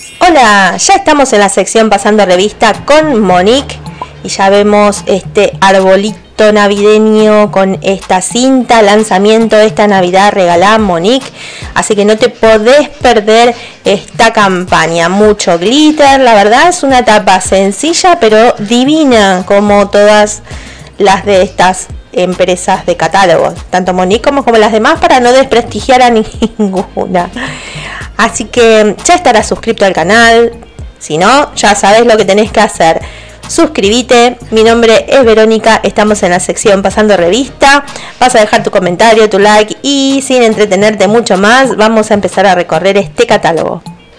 Hola, ya estamos en la sección pasando revista con Monique y ya vemos este arbolito navideño con esta cinta, lanzamiento de esta Navidad regalada Monique, así que no te podés perder esta campaña, mucho glitter, la verdad es una tapa sencilla pero divina como todas las de estas empresas de catálogo, tanto Monique como las demás, para no desprestigiar a ninguna. Así que ya estarás suscrito al canal. Si no, ya sabes lo que tenés que hacer. Suscríbete. Mi nombre es Verónica. Estamos en la sección Pasando Revista. Vas a dejar tu comentario, tu like. Y sin entretenerte mucho más, vamos a empezar a recorrer este catálogo.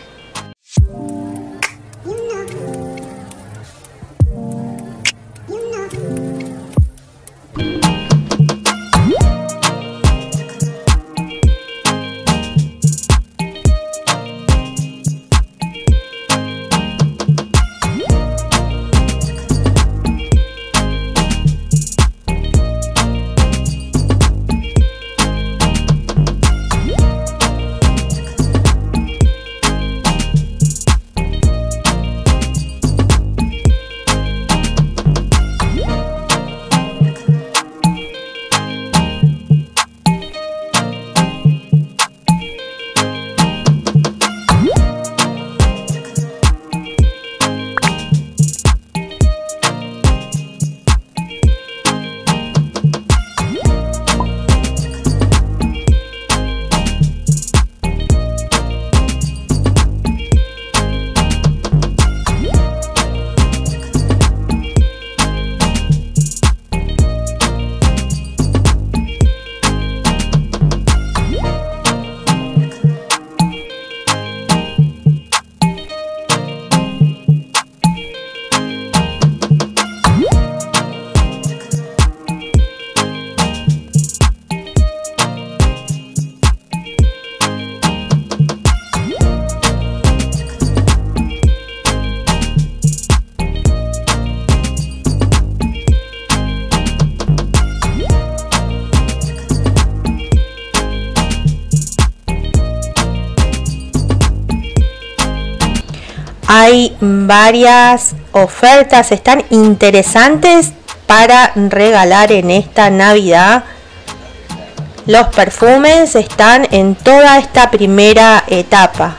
Hay varias ofertas, están interesantes para regalar en esta Navidad. Los perfumes están en toda esta primera etapa.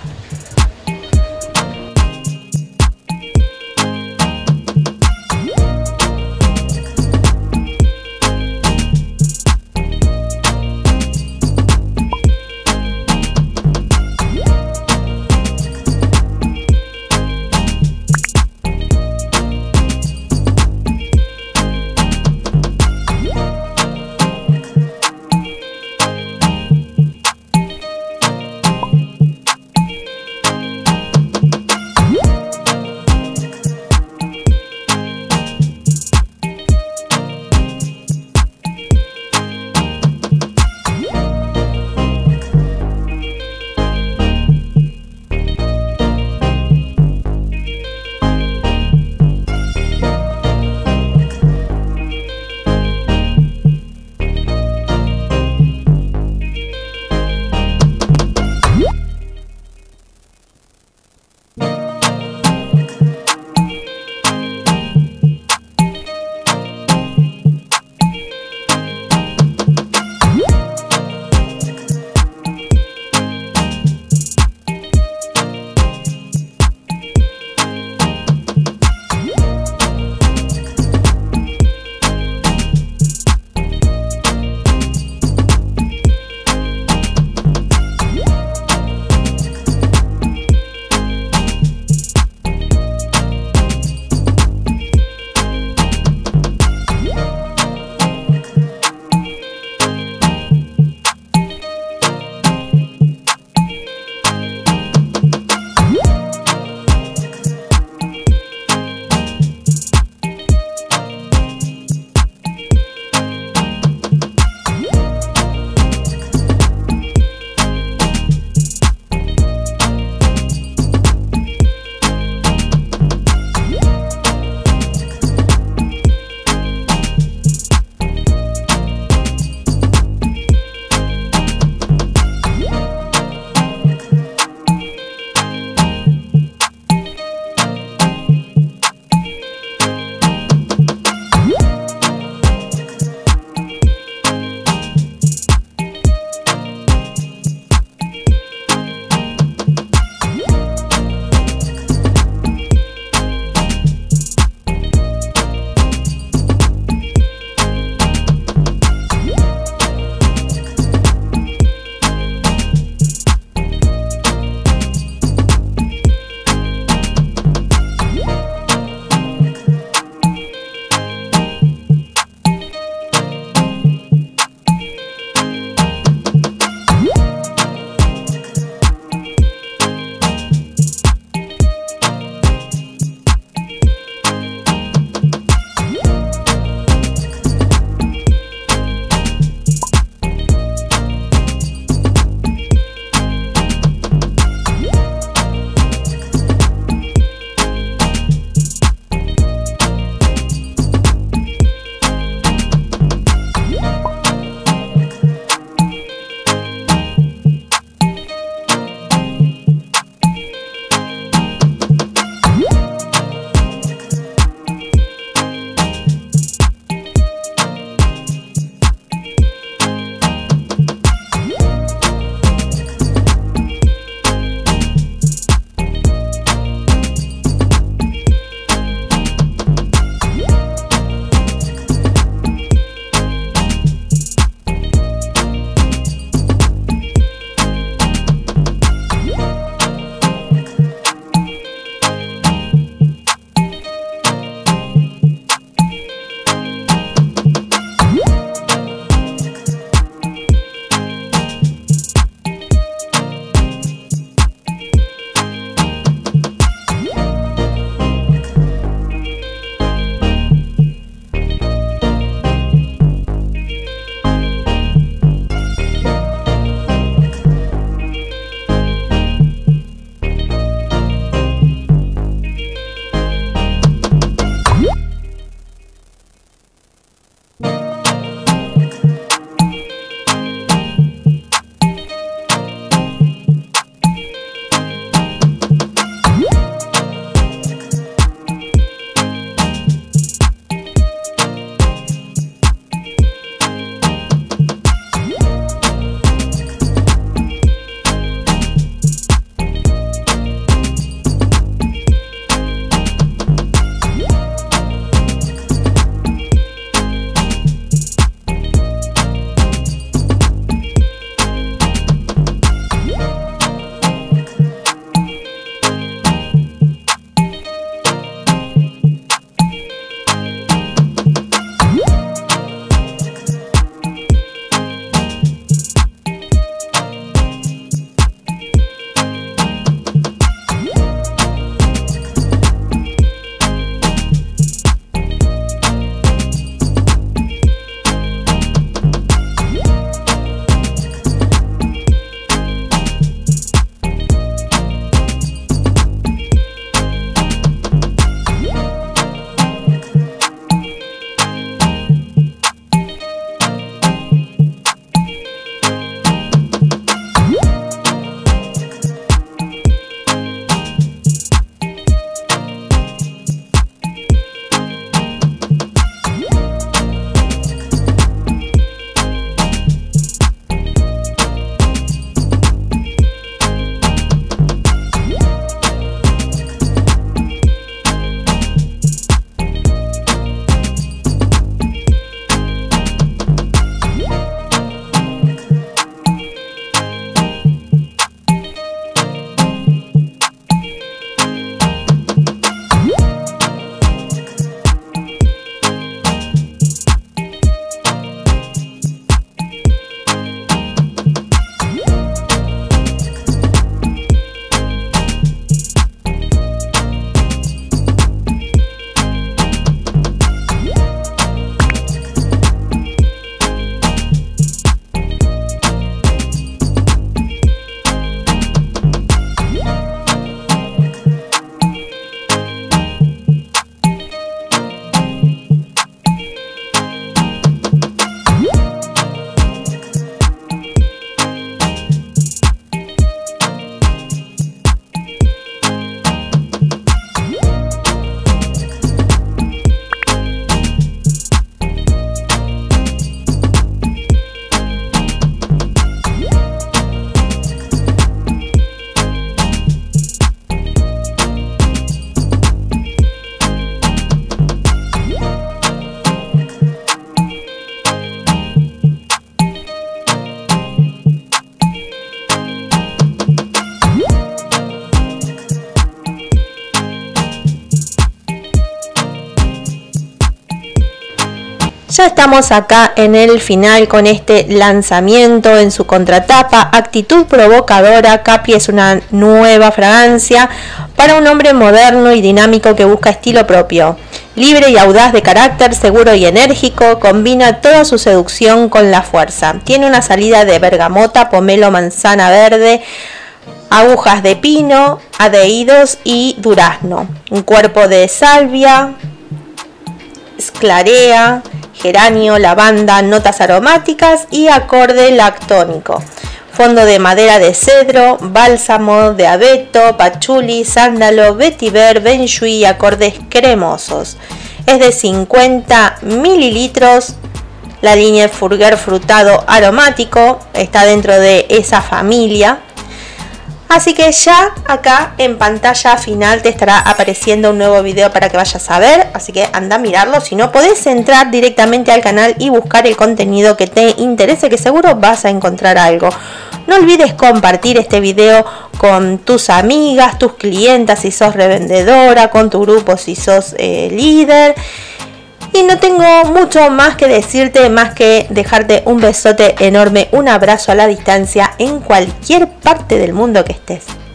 Ya estamos acá en el final con este lanzamiento en su contratapa. Actitud provocadora. Capi es una nueva fragancia para un hombre moderno y dinámico que busca estilo propio. Libre y audaz de carácter, seguro y enérgico, combina toda su seducción con la fuerza. Tiene una salida de bergamota, pomelo, manzana verde, agujas de pino, adheridos y durazno. Un cuerpo de salvia, esclarea, geranio, lavanda, notas aromáticas y acorde lactónico. Fondo de madera de cedro, bálsamo de abeto, pachuli, sándalo, vetiver, benjuí y acordes cremosos. Es de 50 mililitros. La línea Furguer frutado aromático está dentro de esa familia. Así que ya acá en pantalla final te estará apareciendo un nuevo video para que vayas a ver. Así que anda a mirarlo. Si no, podés entrar directamente al canal y buscar el contenido que te interese, que seguro vas a encontrar algo. No olvides compartir este video con tus amigas, tus clientas si sos revendedora, con tu grupo si sos líder. Y no tengo mucho más que decirte, más que dejarte un besote enorme, un abrazo a la distancia en cualquier parte del mundo que estés.